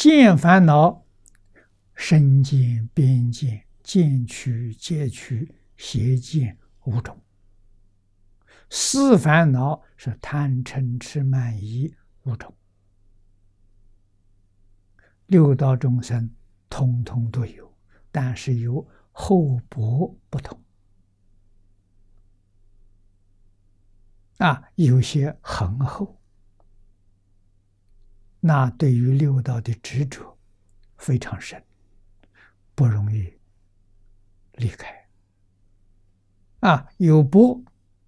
见烦恼，身见、边见、见取、戒取、邪见五种。思烦恼是贪嗔痴慢疑五种。六道众生通通都有，但是有厚薄不同。有些很厚，那对于六道的执着非常深，不容易离开。有薄，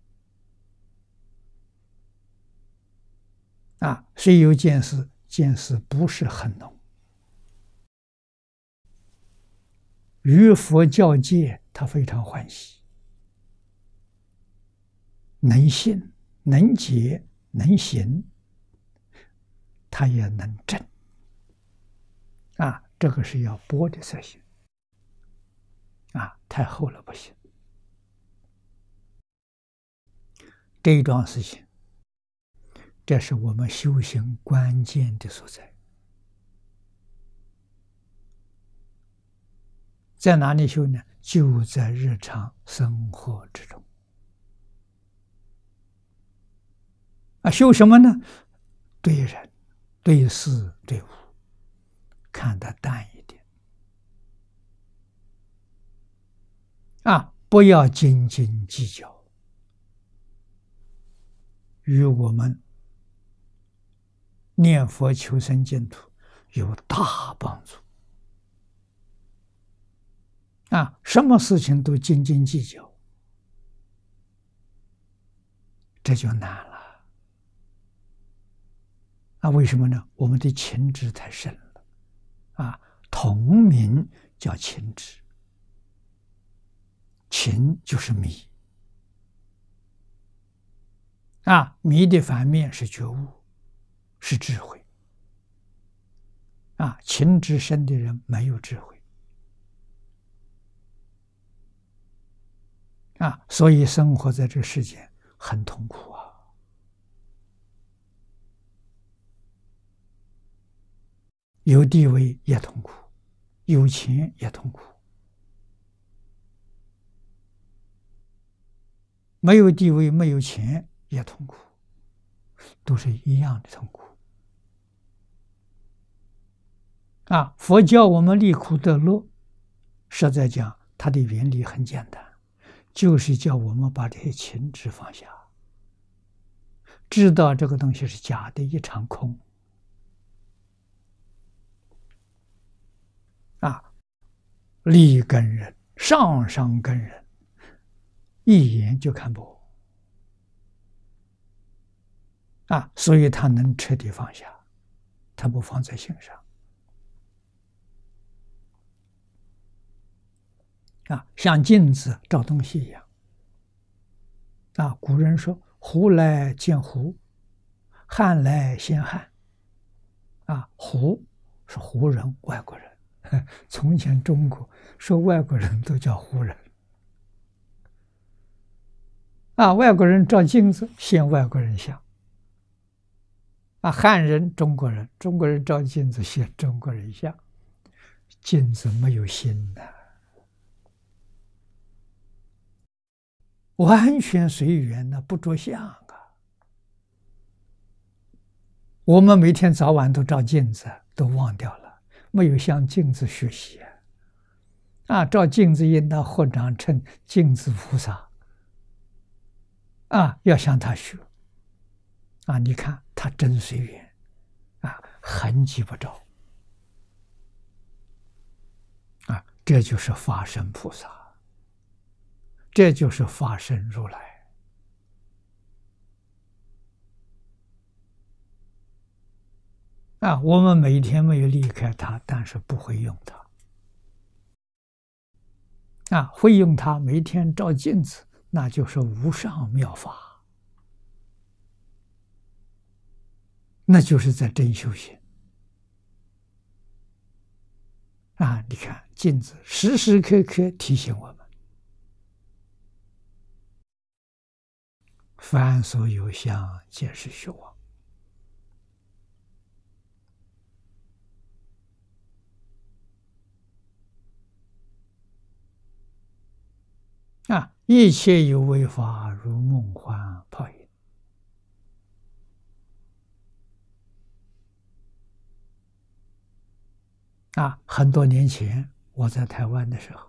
虽有见识，见识不是很浓。与佛教戒，他非常欢喜，能信、能解、能行，他也能证。这个是要薄的才行。太厚了不行。这一桩事情，这是我们修行关键的所在。在哪里修呢？就在日常生活之中。修什么呢？对人、对事、对物，看得淡一点。不要斤斤计较，与我们念佛求生净土有大帮助。什么事情都斤斤计较，这就难了。为什么呢？我们的情执太深了。同名叫情执，情就是迷。迷的反面是觉悟，是智慧。情执深的人没有智慧。所以生活在这世间很痛苦有地位也痛苦，有钱也痛苦，没有地位没有钱也痛苦，都是一样的痛苦。佛教我们离苦得乐，实在讲它的原理很简单，就是叫我们把这些情执放下，知道这个东西是假的，一场空。立根人、上上根人，一眼就看破。所以他能彻底放下，他不放在心上。像镜子照东西一样。古人说胡来见胡，汉来见汉。胡是胡人，外国人。从前中国说外国人都叫胡人。外国人照镜子现外国人像。汉人、中国人照镜子现中国人像。镜子没有心完全随缘不着相我们每天早晚都照镜子，都忘掉了，没有向镜子学习照镜子应当合掌称镜子菩萨要向他学你看他真随缘痕迹不着这就是法身菩萨，这就是法身如来我们每天没有离开它，但是不会用它会用它每天照镜子，那就是无上妙法，那就是在真修行你看镜子时时刻刻提醒我们，凡所有相皆是虚妄一切有为法，如梦幻泡影。很多年前我在台湾的时候，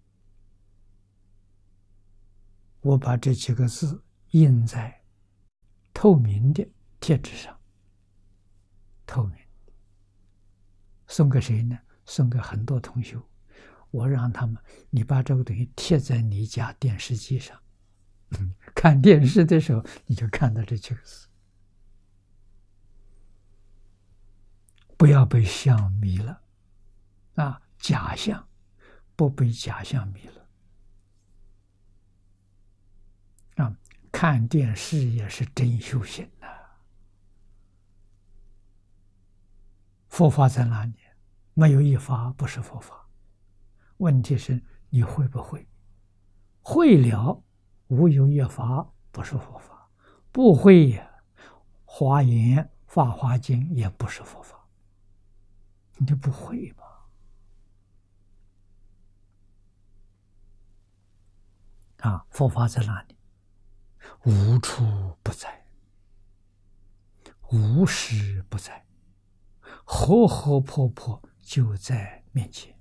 我把这几个字印在透明的贴纸上，透明的，送给谁呢？送给很多同学。我让他们，你把这个东西贴在你家电视机上，看电视的时候你就看到这几个字，不要被相迷了。假象，不被假象迷了。看电视也是真修行的。佛法在哪里？没有一法不是佛法。问题是你会不会？会了，无有一法不是佛法；不会呀，华严、法华经也不是佛法。你就不会吧？佛法在哪里？无处不在，无时不在，活活泼泼就在面前。